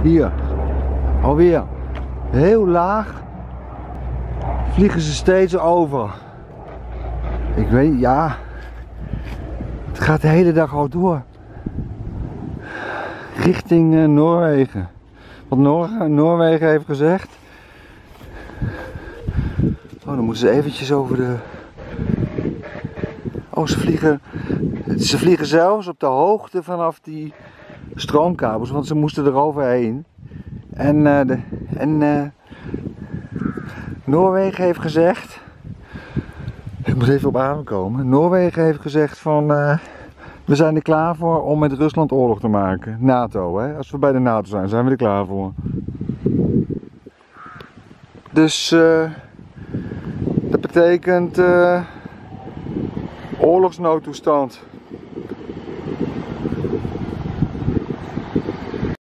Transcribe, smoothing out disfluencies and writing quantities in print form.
Hier, alweer heel laag vliegen ze steeds over. Ik weet, ja, het gaat de hele dag al door. Richting Noorwegen. Wat Noorwegen heeft gezegd. Oh, dan moeten ze eventjes over de... Oh, ze vliegen zelfs op de hoogte vanaf die stroomkabels, want ze moesten er overheen. En Noorwegen heeft gezegd... Ik moet even op adem komen. Noorwegen heeft gezegd van... we zijn er klaar voor om met Rusland oorlog te maken. NATO, hè. Als we bij de NATO zijn, zijn we er klaar voor. Dus... dat betekent... oorlogsnoodtoestand.